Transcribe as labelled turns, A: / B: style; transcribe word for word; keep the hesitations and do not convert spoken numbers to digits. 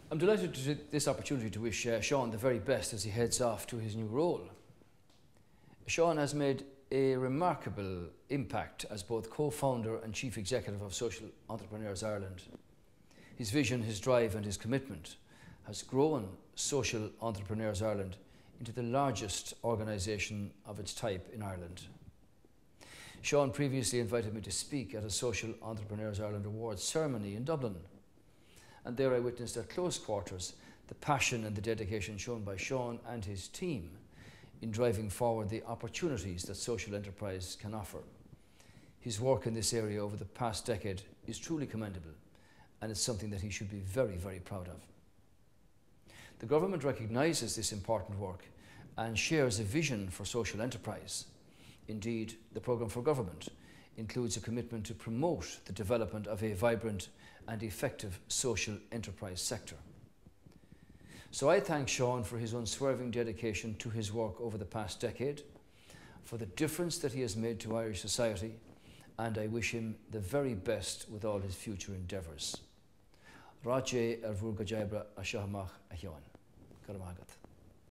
A: I'm delighted to take this opportunity to wish uh, Seán the very best as he heads off to his new role. Seán has made a remarkable impact as both co-founder and chief executive of Social Entrepreneurs Ireland. His vision, his drive and his commitment has grown Social Entrepreneurs Ireland into the largest organisation of its type in Ireland. Seán previously invited me to speak at a Social Entrepreneurs Ireland Awards ceremony in Dublin, and there I witnessed at close quarters the passion and the dedication shown by Seán and his team in driving forward the opportunities that social enterprise can offer. His work in this area over the past decade is truly commendable, and it's something that he should be very, very proud of. The government recognises this important work and shares a vision for social enterprise. Indeed, the programme for government includes a commitment to promote the development of a vibrant and effective social enterprise sector. So I thank Seán for his unswerving dedication to his work over the past decade, for the difference that he has made to Irish society, and I wish him the very best with all his future endeavours. Rájé ar bhúr go deabre a seohamach a Seán. Caramagat.